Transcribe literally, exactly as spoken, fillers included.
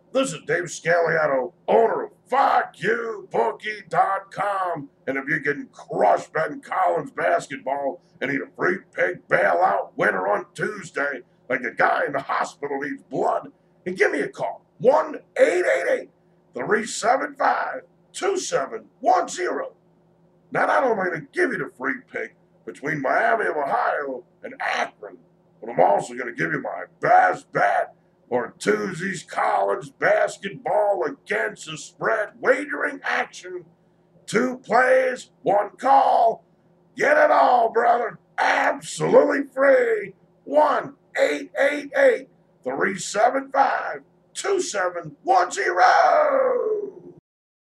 This is Dave Scaliato, owner of fuck you bookie dot com. And if you're getting crushed betting college basketball and need a free pig bailout winner on Tuesday, like a guy in the hospital needs blood, and give me a call. one eight eight eight, three seven five, two seven one zero. Now, not only am I going to give you the free pick between Miami of Ohio and Akron, but I'm also going to give you my best bet for Tuesday's college basketball against the spread wagering action. Two plays, one call. Get it all, brother. Absolutely free. one eight eight eight, three seven five, two seven one zero.